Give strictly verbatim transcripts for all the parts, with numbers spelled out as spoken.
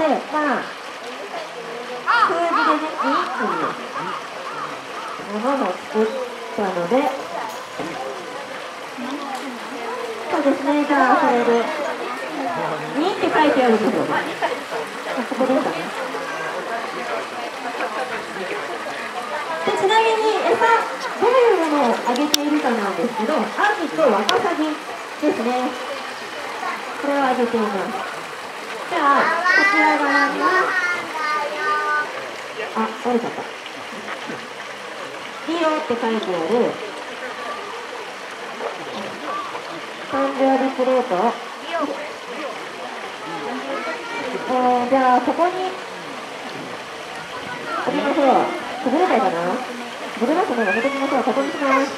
まあ数字でね、にっていうものを作ったので、そうですね、じゃあそれでにって書いてあるんですよ。ここでいいかな。でちなみに餌、どういうものをあげているかなんですけど、アジとワカサギですね。これをあげています。じゃあこちら側には、あ、折れちゃった。リオって書いてある誕生日プレート。えー、じゃあここにありましょう。崩れないかな。崩れますね。やめてみましょう。ここにします。はい。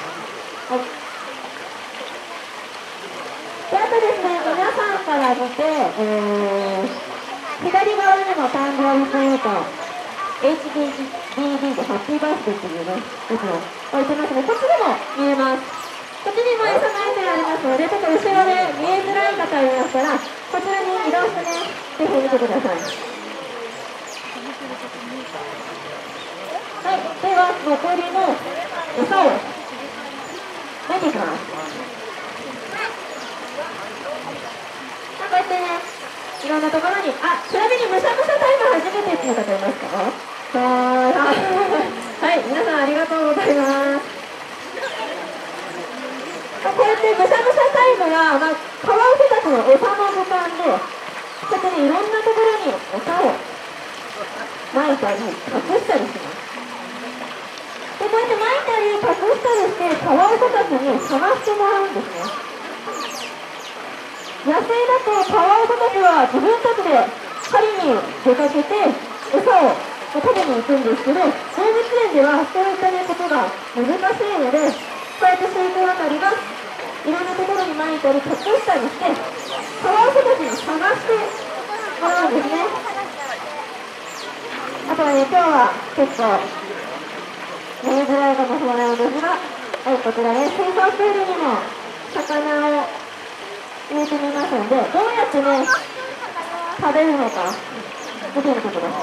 で、あとですね、皆さんから見て、えー、左側にも誕生日プレート エイチディーディー でハッピーバースデーっていうね、やつを置いてますね。こっちでも見えます。こっちにも餌が入ってありますので、ちょっと後ろで見えづらい方いましたら、こちらに移動してね、ぜひ見てください。はい、では残りの餌をまいていきます。こうやってね、いろんなところに、あ、ちなみにむしゃむしゃタイム初めてっていう方いますか？はーい、はい、皆さんありがとうございます。こうやってむしゃむしゃタイムが、まあ、カワウソたちの餌の時間で、こうやってね、いろんなところに餌をまいたり、隠したりします。で、こうやってまいたり、隠したりして、カワウソたちに探してもらうんですね。野生だとカワウソたちは自分たちで狩りに出かけて餌を食べに行くんですけど、動物園ではそういったことが難しいので、こうやって飼育係がいろんなところにまいたり隠したりして、カワウソたちに探してもらうんですね。あとはね、今日は結構見えづらいかもしれないのですが、はい、こちらね、水槽プールにも魚を入れてみますので、どうやってね、食べるのか見てみてください。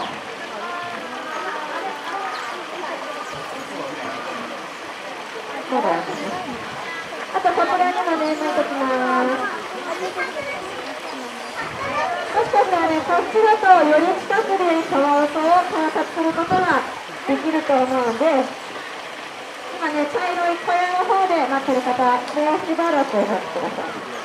そうだよね。あとこちらにもね、巻いてきます。もしかしたらね、こっちだとより近くでカワウソを観察することができると思うので、今ね、茶色い小屋の方で待ってる方、もうしばらくお待ちください。